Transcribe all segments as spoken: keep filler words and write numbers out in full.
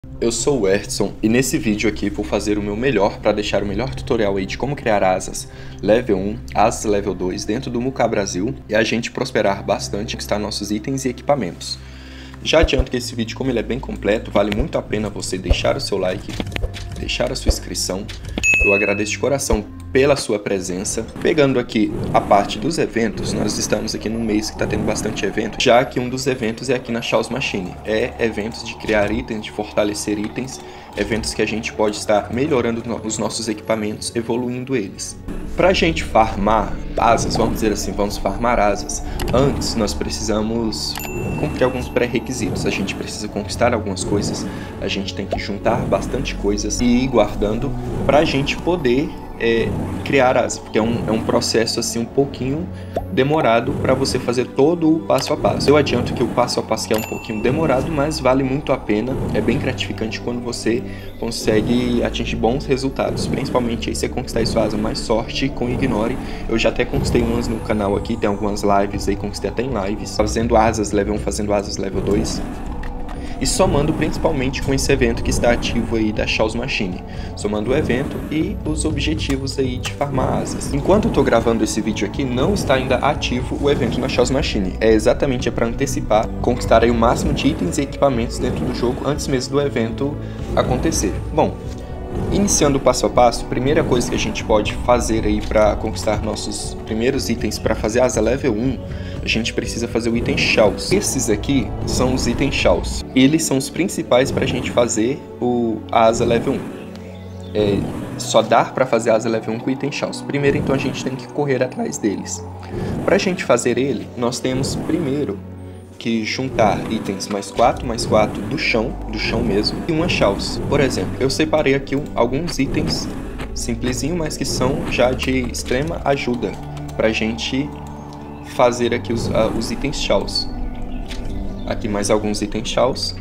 Eu sou o Ertson e nesse vídeo aqui vou fazer o meu melhor para deixar o melhor tutorial aí de como criar asas level um, asas level dois dentro do Muka Brasil e a gente prosperar bastante, conquistar nossos itens e equipamentos. Já adianto que esse vídeo, como ele é bem completo, vale muito a pena você deixar o seu like, deixar a sua inscrição. Eu agradeço de coração pela sua presença. Pegando aqui a parte dos eventos, nós estamos aqui num mês que está tendo bastante evento, já que um dos eventos é aqui na Chaos Machine. É eventos de criar itens, de fortalecer itens, eventos que a gente pode estar melhorando os nossos equipamentos, evoluindo eles. Para a gente farmar asas, vamos dizer assim, vamos farmar asas, antes nós precisamos cumprir alguns pré-requisitos. A gente precisa conquistar algumas coisas, a gente tem que juntar bastante coisas e ir guardando para a gente poder é, criar asas, porque é um, é um processo assim um pouquinho demorado para você fazer todo o passo a passo. Eu adianto que o passo a passo é um pouquinho demorado, mas vale muito a pena, é bem gratificante quando você consegue atingir bons resultados, principalmente aí você conquistar sua asa mais sorte com Ignore. Eu já até conquistei umas no canal aqui, tem algumas lives aí, conquistei até em lives, fazendo asas level um, fazendo asas level dois. E somando principalmente com esse evento que está ativo aí da Chaos Machine, somando o evento e os objetivos aí de farmar asas. Enquanto eu tô gravando esse vídeo aqui, não está ainda ativo o evento na Chaos Machine. É exatamente é para antecipar, conquistar aí o máximo de itens e equipamentos dentro do jogo antes mesmo do evento acontecer. Bom, iniciando o passo a passo, a primeira coisa que a gente pode fazer aí para conquistar nossos primeiros itens para fazer asa level um, a gente precisa fazer o item Chaos. Esses aqui são os itens Chaos. Eles são os principais para a gente fazer o, a asa level um. É, só dá para fazer a asa level um com o item Chaos. Primeiro, então, a gente tem que correr atrás deles. Para a gente fazer ele, nós temos primeiro que juntar itens mais quatro, mais quatro do chão, do chão mesmo, e uma Chaos. Por exemplo, eu separei aqui um, alguns itens simplesinho, mas que são já de extrema ajuda para a gente fazer aqui os, uh, os itens Chaos. Aqui mais alguns itens Chaos.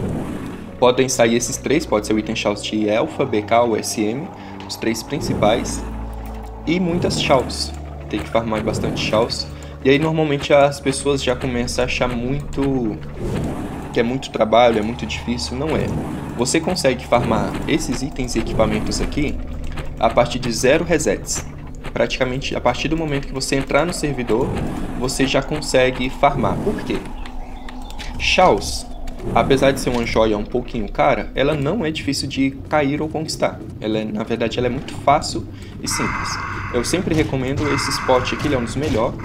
Podem sair esses três, pode ser o item Chaos de Alpha, B K ou S M, os três principais. E muitas Chaos. Tem que farmar bastante Chaos. E aí normalmente as pessoas já começam a achar muito que é muito trabalho, é muito difícil. Não é. Você consegue farmar esses itens e equipamentos aqui a partir de zero resets. Praticamente a partir do momento que você entrar no servidor, você já consegue farmar. Por quê? Chaos, apesar de ser uma joia um pouquinho cara, ela não é difícil de cair ou conquistar. Ela é, na verdade, ela é muito fácil e simples. Eu sempre recomendo esse spot aqui, ele é um dos melhores.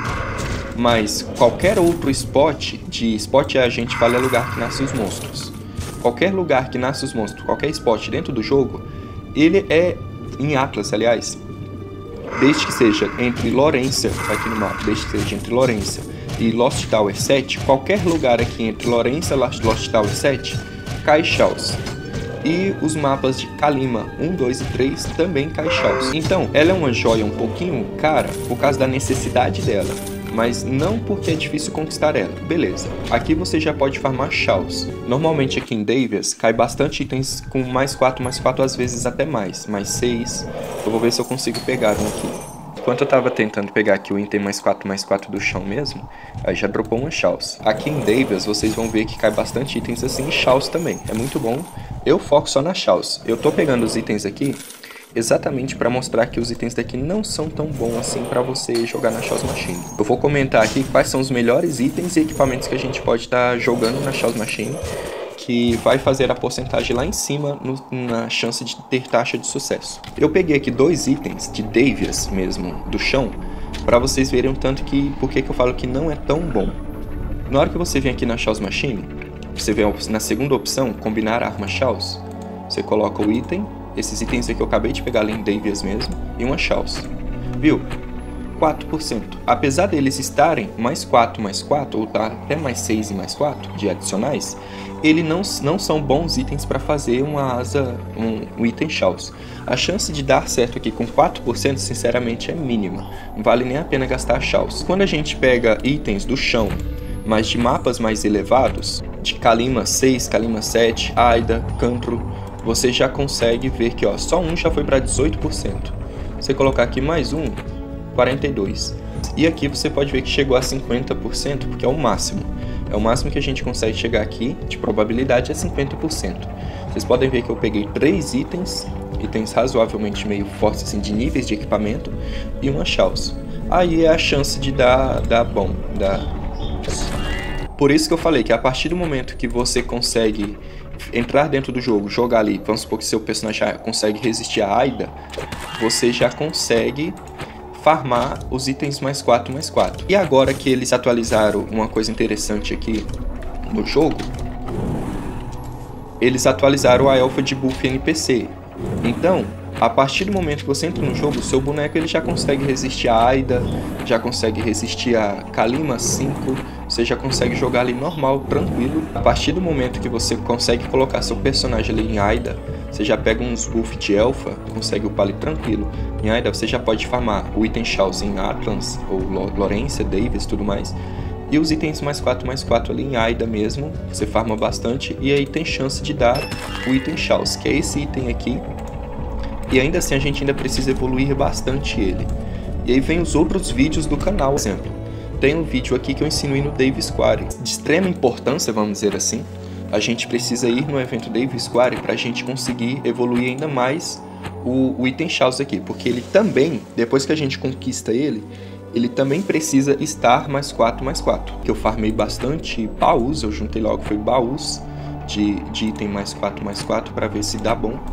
Mas qualquer outro spot, de spot a gente fala é lugar que nasce os monstros. Qualquer lugar que nasce os monstros, qualquer spot dentro do jogo, ele é em Atlas, aliás. Desde que seja entre Lorência, aqui no mapa, desde que seja entre Lorência e Lost Tower sete, qualquer lugar aqui entre Lorência e Lost Tower sete, cai Chaos. E os mapas de Kalima um, dois e três também cai Chaos. Então, ela é uma joia um pouquinho cara por causa da necessidade dela, mas não porque é difícil conquistar ela. Beleza, aqui você já pode farmar Chaos. Normalmente aqui em Davies cai bastante itens com mais quatro, mais quatro, às vezes até mais, mais seis. Eu vou ver se eu consigo pegar um aqui. Enquanto eu tava tentando pegar aqui o item mais quatro, mais quatro do chão mesmo, aí já dropou uma Chaos. Aqui em Davies vocês vão ver que cai bastante itens assim, e Chaos também, é muito bom. Eu foco só na Chaos. Eu tô pegando os itens aqui exatamente para mostrar que os itens daqui não são tão bons assim para você jogar na Chaos Machine. Eu vou comentar aqui quais são os melhores itens e equipamentos que a gente pode estar tá jogando na Chaos Machine, que vai fazer a porcentagem lá em cima no, na chance de ter taxa de sucesso. Eu peguei aqui dois itens de Davies mesmo, do chão, para vocês verem o tanto que, por que que eu falo que não é tão bom. Na hora que você vem aqui na Chaos Machine, você vê na segunda opção, combinar arma Chaos, você coloca o item, esses itens aqui eu acabei de pegar ali em Davies mesmo, e uma Chaos. Viu? quatro por cento. Apesar deles estarem mais quatro, mais quatro, ou tá até mais seis e mais quatro de adicionais, eles não, não são bons itens para fazer uma asa, um, um item Chaos. A chance de dar certo aqui com quatro por cento, sinceramente, é mínima. Não vale nem a pena gastar Chaos. Quando a gente pega itens do chão, mas de mapas mais elevados, de Kalima seis, Kalima sete, Aida, Cancro, você já consegue ver que ó, só um já foi para dezoito por cento. Você colocar aqui mais um, quarenta e dois por cento. E aqui você pode ver que chegou a cinquenta por cento, porque é o máximo. É o máximo que a gente consegue chegar aqui, de probabilidade é cinquenta por cento. Vocês podem ver que eu peguei três itens, itens razoavelmente meio fortes, assim, de níveis de equipamento, e uma Chaos. Aí é a chance de dar, dar bom, dar... Por isso que eu falei que a partir do momento que você consegue entrar dentro do jogo, jogar ali, vamos supor que seu personagem consegue resistir a Aida, você já consegue farmar os itens mais quatro mais quatro. E agora que eles atualizaram uma coisa interessante aqui no jogo, eles atualizaram a elfa de buff N P C. Então, a partir do momento que você entra no jogo, o seu boneco ele já consegue resistir a Aida, já consegue resistir a Kalima cinco, você já consegue jogar ali normal, tranquilo. A partir do momento que você consegue colocar seu personagem ali em Aida, você já pega uns buffs de elfa, consegue upar ali tranquilo. Em Aida você já pode farmar o item Chaos em Atlans, ou Lorência, Davis e tudo mais. E os itens mais quatro mais quatro ali em Aida mesmo, você farma bastante e aí tem chance de dar o item Chaos, que é esse item aqui. E ainda assim a gente ainda precisa evoluir bastante ele. E aí vem os outros vídeos do canal, por exemplo. Tem um vídeo aqui que eu ensino no Dave Square. De extrema importância, vamos dizer assim, a gente precisa ir no evento Dave Square para a gente conseguir evoluir ainda mais o, o item Chaos aqui. Porque ele também, depois que a gente conquista ele, ele também precisa estar mais quatro mais quatro. Que eu farmei bastante baús, eu juntei logo, foi baús de, de item mais quatro mais quatro para ver se dá bom.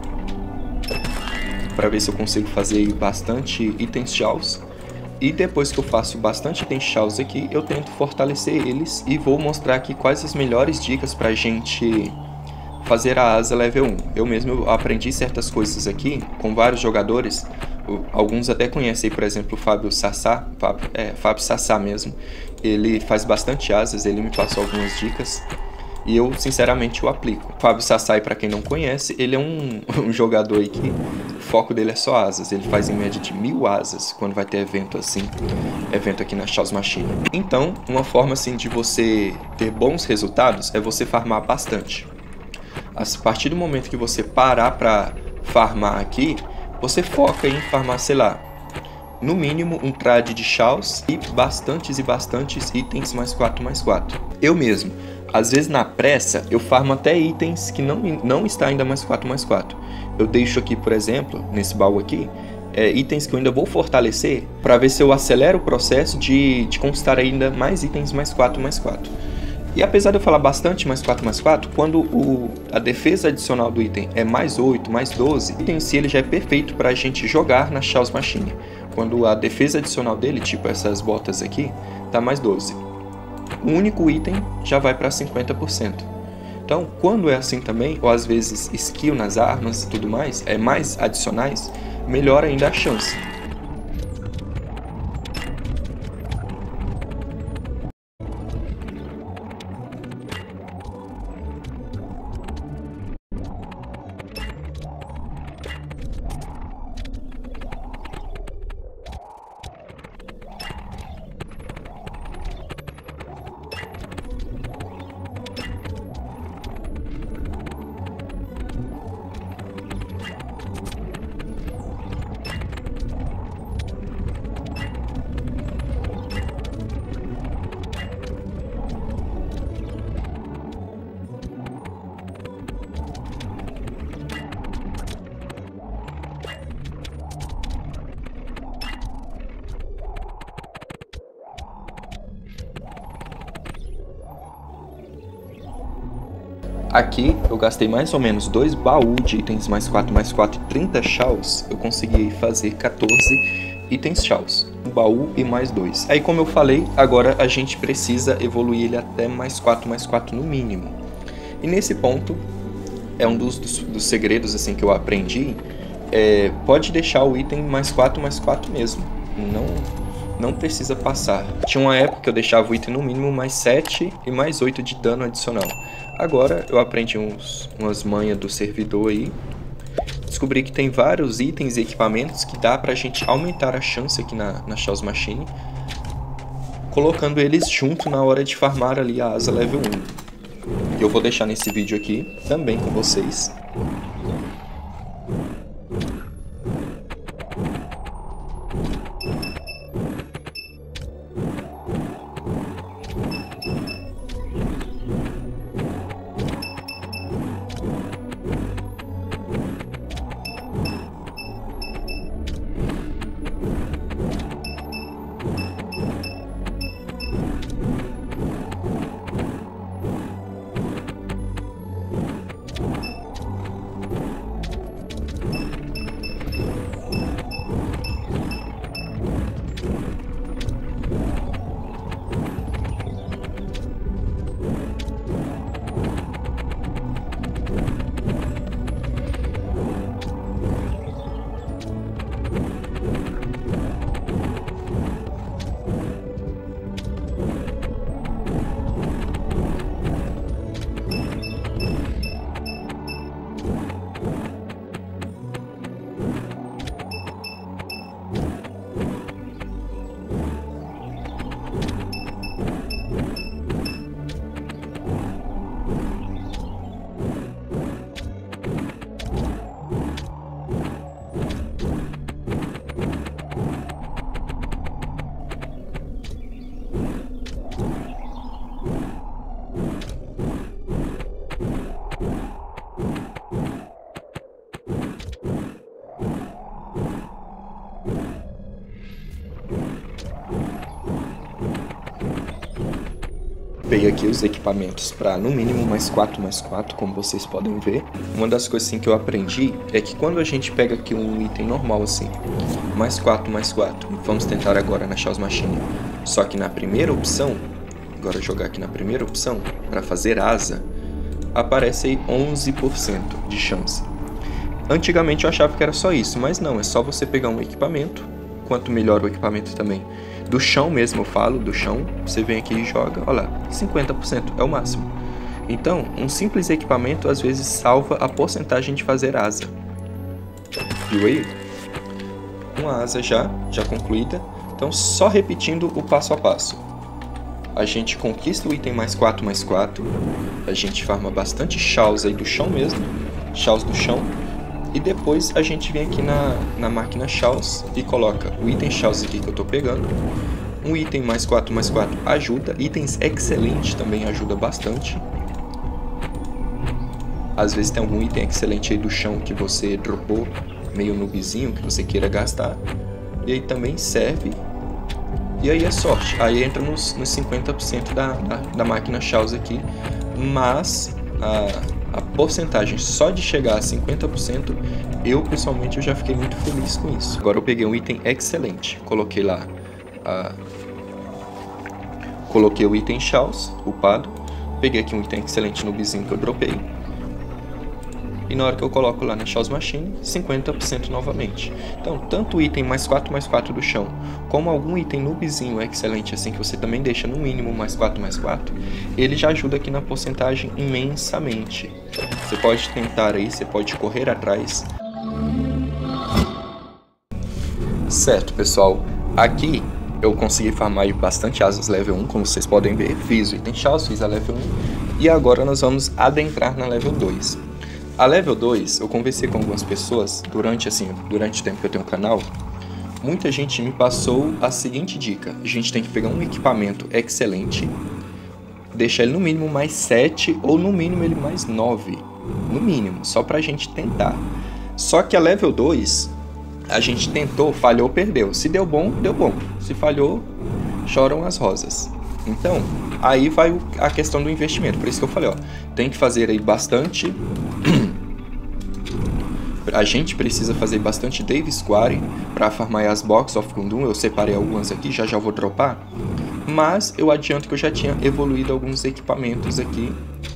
Para ver se eu consigo fazer bastante itens Chaos. E depois que eu faço bastante itens Chaos aqui, eu tento fortalecer eles e vou mostrar aqui quais as melhores dicas para a gente fazer a asa level um. Eu mesmo aprendi certas coisas aqui com vários jogadores, alguns até conhecem, por exemplo, o Fábio Sassá, Fábio, é, Fábio Sassá mesmo. Ele faz bastante asas, ele me passou algumas dicas. E eu, sinceramente, o aplico. O Fábio Sassai, para quem não conhece, ele é um, um jogador aí que o foco dele é só asas. Ele faz em média de mil asas quando vai ter evento assim, evento aqui na Chaos Machine. Então, uma forma assim de você ter bons resultados é você farmar bastante. A partir do momento que você parar para farmar aqui, você foca em farmar, sei lá, no mínimo um trade de Chaos e bastantes e bastantes itens mais quatro mais quatro. Eu mesmo, às vezes na pressa, eu farmo até itens que não, não está ainda mais quatro mais quatro. Eu deixo aqui, por exemplo, nesse baú aqui, é, itens que eu ainda vou fortalecer para ver se eu acelero o processo de, de conquistar ainda mais itens mais quatro mais quatro. E apesar de eu falar bastante mais quatro mais quatro, quando o, a defesa adicional do item é mais oito, mais doze, o item em si ele já é perfeito para a gente jogar na Chaos Machine. Quando a defesa adicional dele, tipo essas botas aqui, tá mais doze. O único item já vai para cinquenta por cento. Então, quando é assim também, ou às vezes skill nas armas e tudo mais, é mais adicionais, melhor ainda a chance. Aqui eu gastei mais ou menos dois baús de itens mais quatro mais quatro e trinta Chaos. Eu consegui fazer quatorze itens Chaos. Um baú e mais dois. Aí, como eu falei, agora a gente precisa evoluir ele até mais quatro mais quatro no mínimo. E nesse ponto, é um dos, dos, dos segredos assim, que eu aprendi. É, pode deixar o item mais quatro mais quatro mesmo. Não, não precisa passar. Tinha uma época que eu deixava o item no mínimo mais sete e mais oito de dano adicional. Agora eu aprendi uns, umas manhas do servidor aí. Descobri que tem vários itens e equipamentos que dá pra gente aumentar a chance aqui na, na Chaos Machine, colocando eles junto na hora de farmar ali a asa level um. Eu vou deixar nesse vídeo aqui também com vocês. Peguei aqui os equipamentos para no mínimo mais quatro mais quatro, como vocês podem ver. Uma das coisas assim, que eu aprendi é que quando a gente pega aqui um item normal assim, mais quatro mais quatro, vamos tentar agora na Chaos Machine. Só que na primeira opção, agora jogar aqui na primeira opção, para fazer asa, aparece aí onze por cento de chance. Antigamente eu achava que era só isso, mas não, é só você pegar um equipamento, quanto melhor o equipamento também. Do chão mesmo eu falo, do chão, você vem aqui e joga, olha lá, cinquenta por cento é o máximo. Então, um simples equipamento às vezes salva a porcentagem de fazer asa. Viu aí? Uma asa já, já concluída. Então, só repetindo o passo a passo. A gente conquista o item mais quatro mais quatro, a gente farma bastante chaos aí do chão mesmo, chaos do chão. E depois a gente vem aqui na, na máquina Chaos e coloca o item Chaos aqui que eu tô pegando. Um item mais quatro mais quatro ajuda. Itens excelente também ajuda bastante. Às vezes tem algum item excelente aí do chão que você dropou meio noobzinho, que você queira gastar. E aí também serve. E aí é sorte. Aí entra nos, nos cinquenta por cento da, da, da máquina Chaos aqui. Mas a... A porcentagem só de chegar a cinquenta por cento, eu pessoalmente eu já fiquei muito feliz com isso. Agora eu peguei um item excelente, coloquei lá, a... coloquei o item Chaos, upado, peguei aqui um item excelente no bizinho que eu dropei, e na hora que eu coloco lá na Chaos Machine, cinquenta por cento novamente. Então, tanto o item mais quatro mais quatro do chão, como algum item noobzinho excelente assim, que você também deixa no mínimo mais quatro mais quatro, ele já ajuda aqui na porcentagem imensamente. Você pode tentar aí, você pode correr atrás. Certo, pessoal, aqui eu consegui farmar bastante asas level um, como vocês podem ver, fiz o item Chaos, fiz a level um, e agora nós vamos adentrar na level dois. A level dois, eu conversei com algumas pessoas durante, assim, durante o tempo que eu tenho o canal. Muita gente me passou a seguinte dica: a gente tem que pegar um equipamento excelente, deixar ele no mínimo mais sete ou no mínimo ele mais nove, no mínimo, só pra gente tentar. Só que a level dois, a gente tentou, falhou, perdeu. Se deu bom, deu bom. Se falhou, choram as rosas. Então, aí vai a questão do investimento. Por isso que eu falei, ó, tem que fazer aí bastante. A gente precisa fazer bastante Dave Square para farmar as Box of Gundam. Eu separei algumas aqui, já já vou dropar. Mas eu adianto que eu já tinha evoluído alguns equipamentos aqui,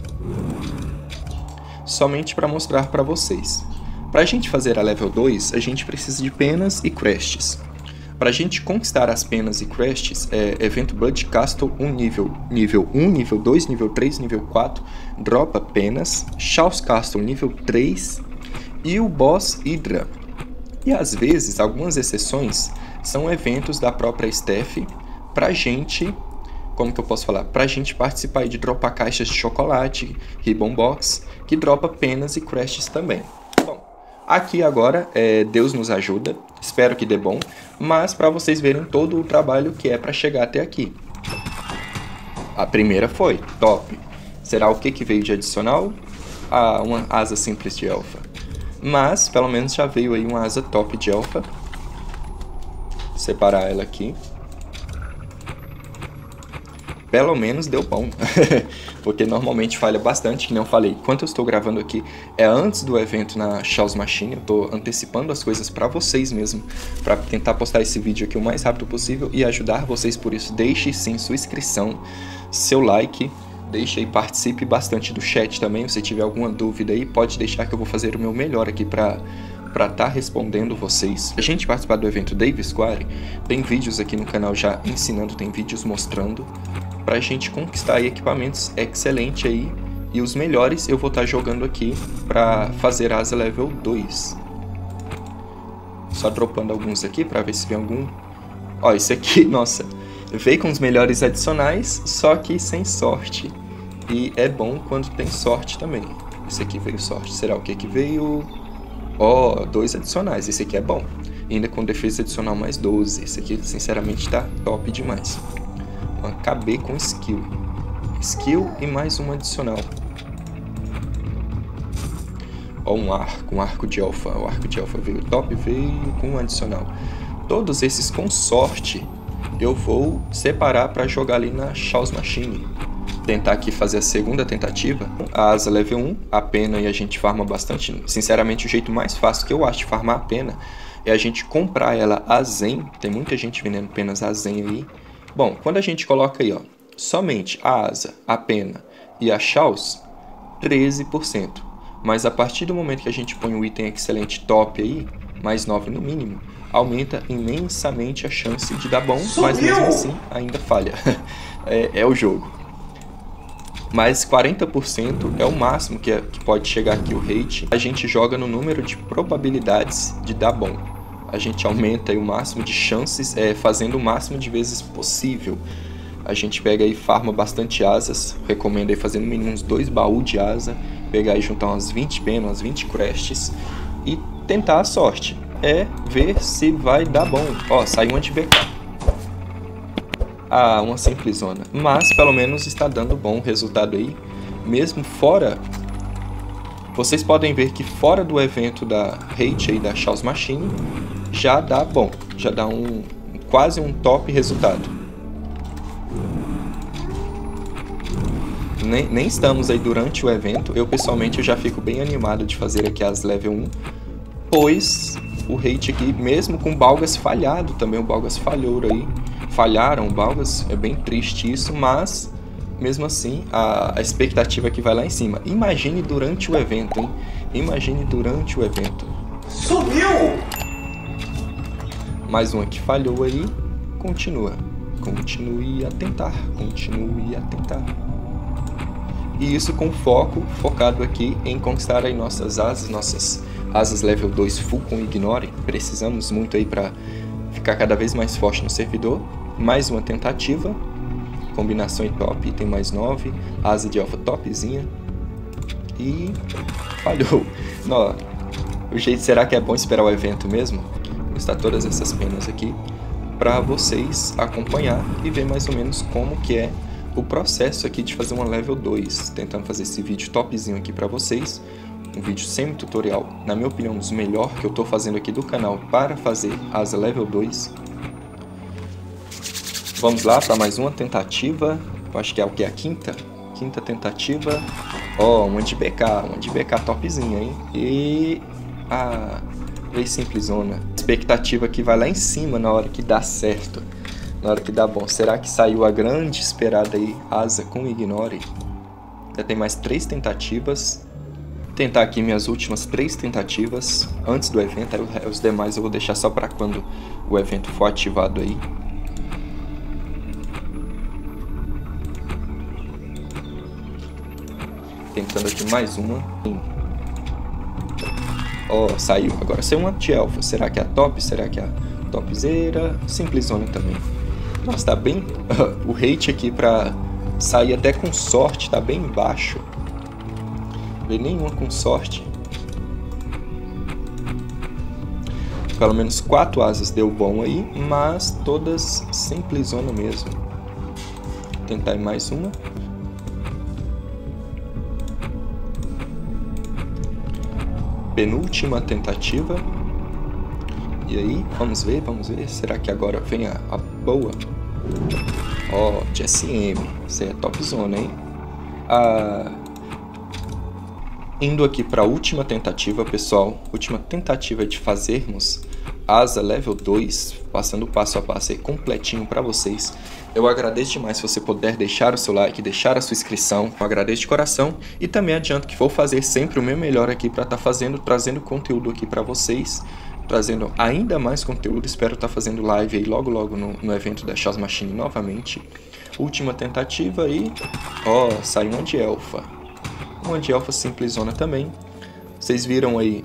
somente para mostrar para vocês. Para a gente fazer a level dois, a gente precisa de penas e crests. Para a gente conquistar as penas e crests, é evento Blood Castle um nível, nível um, nível dois, nível três, nível quatro, dropa penas, Chaos Castle nível três e o Boss Hydra. E às vezes, algumas exceções, são eventos da própria staff pra gente, como que eu posso falar? Pra gente participar de dropar caixas de chocolate, Ribbon Box, que dropa penas e crests também. Aqui agora, é, Deus nos ajuda, espero que dê bom, mas para vocês verem todo o trabalho que é para chegar até aqui. A primeira foi, top. Será o que que veio de adicional? Ah, uma asa simples de elfa. Mas, pelo menos já veio aí uma asa top de elfa. Vou separar ela aqui. Pelo menos deu bom, porque normalmente falha bastante, que nem eu falei. Enquanto eu estou gravando aqui, é antes do evento na Chaos Machine, eu estou antecipando as coisas para vocês mesmo, para tentar postar esse vídeo aqui o mais rápido possível e ajudar vocês por isso. Deixe sim sua inscrição, seu like, deixe aí, participe bastante do chat também, se tiver alguma dúvida aí, pode deixar que eu vou fazer o meu melhor aqui para para estar tá respondendo vocês. A gente participar do evento Dave Square, tem vídeos aqui no canal já ensinando, tem vídeos mostrando, pra gente conquistar aí equipamentos excelentes aí, e os melhores eu vou estar tá jogando aqui pra fazer asa level dois. Só dropando alguns aqui pra ver se vem algum. Ó, esse aqui, nossa, veio com os melhores adicionais, só que sem sorte. E é bom quando tem sorte também. Esse aqui veio sorte. Será o que que veio? Ó, oh, dois adicionais. Esse aqui é bom. Ainda com defesa adicional mais doze. Esse aqui, sinceramente, tá top demais. Acabei com skill. Skill e mais um adicional. Ó, um arco, um arco de elfa. O arco de elfa veio top, veio com um adicional. Todos esses com sorte eu vou separar para jogar ali na Chaos Machine. Tentar aqui fazer a segunda tentativa. A asa level um, a pena, e a gente farma bastante. Sinceramente, o jeito mais fácil que eu acho de farmar a pena é a gente comprar ela a Zen. Tem muita gente vendendo penas a Zen aí. Bom, quando a gente coloca aí, ó, somente a asa, a pena e a Chaos, treze por cento. Mas a partir do momento que a gente põe um item excelente top aí, mais nove no mínimo, aumenta imensamente a chance de dar bom, Sumiu! Mas mesmo assim ainda falha. é, é o jogo. Mas quarenta por cento é o máximo que, é, que pode chegar aqui o rate. A gente joga no número de probabilidades de dar bom. A gente aumenta aí o máximo de chances, é, fazendo o máximo de vezes possível. A gente pega aí, farma bastante asas. Recomendo aí fazer no mínimo uns dois baús de asa. Pegar e juntar umas vinte penas, umas vinte crests. E tentar a sorte. É ver se vai dar bom. Ó, saiu um anti-B K. Ah, uma simplesona. Mas pelo menos está dando bom resultado aí. Mesmo fora... Vocês podem ver que fora do evento da Hate aí da Chaos Machine, já dá bom. Já dá um quase um top resultado. Nem, nem estamos aí durante o evento. Eu pessoalmente eu já fico bem animado de fazer aqui as level um. Pois o Hate aqui, mesmo com o Balgas falhado, também o Balgas falhou aí. Falharam o Balgas, é bem triste isso, mas mesmo assim a, a expectativa aqui vai lá em cima. Imagine durante o evento, hein? Imagine durante o evento. Sumiu! Mais um que falhou aí, continua. Continue a tentar, continue a tentar. E isso com foco, focado aqui em conquistar aí nossas asas, nossas asas level dois full com Ignore. Precisamos muito aí para ficar cada vez mais forte no servidor. Mais uma tentativa, combinação em top, item mais nove, asa de alfa topzinha, e falhou. Não, o jeito, será que é bom esperar o evento mesmo? Vou estar todas essas penas aqui para vocês acompanhar e ver mais ou menos como que é o processo aqui de fazer uma level dois, tentando fazer esse vídeo topzinho aqui para vocês, um vídeo semi-tutorial, na minha opinião, um dos melhores que eu estou fazendo aqui do canal para fazer asa level dois. Vamos lá para mais uma tentativa. Eu acho que é o que? A quinta? Quinta tentativa. Ó, oh, um anti-B K. Um anti-B K topzinho, hein? E... a Play Simplezona. Expectativa que vai lá em cima na hora que dá certo. Na hora que dá bom. Será que saiu a grande esperada aí? Asa com Ignore. Já tem mais três tentativas. Tentar aqui minhas últimas três tentativas antes do evento. Aí os demais eu vou deixar só para quando o evento for ativado aí. Tentando aqui mais uma. Ó, oh, saiu. Agora saiu uma anti-elfa. Será que é a top? Será que é a topzera? Simplezona também. Nossa, tá bem... o rate aqui pra sair até com sorte tá bem baixo. Não veio nenhuma com sorte. Pelo menos quatro asas deu bom aí, mas todas simplezona mesmo. Vou tentar mais uma. Penúltima tentativa. E aí, vamos ver, vamos ver. Será que agora vem a, a boa? Ó, oh, de S M. Isso aí é topzona, hein? Ah, indo aqui para a última tentativa, pessoal. Última tentativa de fazermos asa level dois. Passando passo a passo aí completinho para vocês. Eu agradeço demais se você puder deixar o seu like, deixar a sua inscrição. Eu agradeço de coração. E também adianto que vou fazer sempre o meu melhor aqui para estar tá fazendo, trazendo conteúdo aqui para vocês. Trazendo ainda mais conteúdo. Espero estar tá fazendo live aí logo logo no, no evento da Chaos Machine novamente. Última tentativa aí. Ó, oh, saiu uma de elfa. Uma de elfa simplezona também. Vocês viram aí.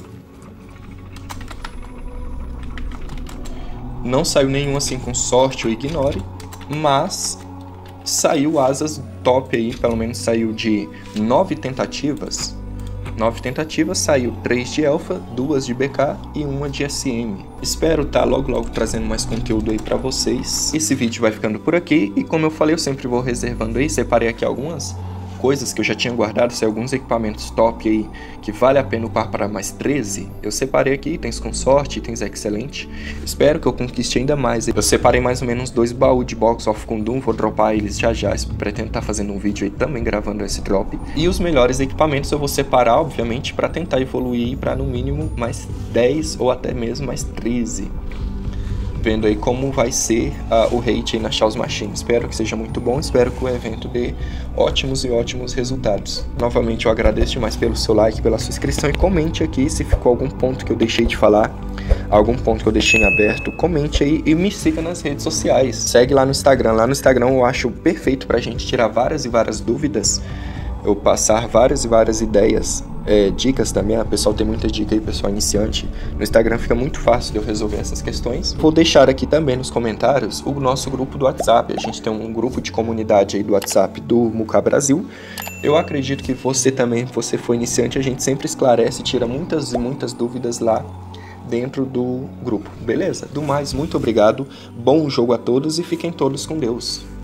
Não saiu nenhum assim com sorte ou ignore. Mas saiu asas top aí, pelo menos saiu de nove tentativas. Nove tentativas, saiu três de elfa, duas de B K e uma de S M. Espero estar logo logo trazendo mais conteúdo aí pra vocês. Esse vídeo vai ficando por aqui e como eu falei, eu sempre vou reservando aí, separei aqui algumas coisas que eu já tinha guardado, se alguns equipamentos top aí que vale a pena upar para mais treze, eu separei aqui itens com sorte, itens excelente. Espero que eu conquiste ainda mais. Eu separei mais ou menos dois baús de Box of Kundum, vou dropar eles já já. Pretendo estar fazendo um vídeo aí também gravando esse drop. E os melhores equipamentos eu vou separar, obviamente, para tentar evoluir para no mínimo mais dez ou até mesmo mais treze. Vendo aí como vai ser uh, o rate aí na Chaos Machine. Espero que seja muito bom, espero que o evento dê ótimos e ótimos resultados. Novamente eu agradeço demais pelo seu like, pela sua inscrição e comente aqui se ficou algum ponto que eu deixei de falar, algum ponto que eu deixei em aberto, comente aí e me siga nas redes sociais. Segue lá no Instagram, lá no Instagram eu acho perfeito pra gente tirar várias e várias dúvidas, eu passar várias e várias ideias, é, dicas também, o pessoal tem muita dica aí, pessoal iniciante, no Instagram fica muito fácil de eu resolver essas questões. Vou deixar aqui também nos comentários o nosso grupo do WhatsApp, a gente tem um grupo de comunidade aí do WhatsApp do Muka Brasil. Eu acredito que você também, se você for iniciante, a gente sempre esclarece e tira muitas e muitas dúvidas lá dentro do grupo, beleza? Do mais, muito obrigado, bom jogo a todos e fiquem todos com Deus.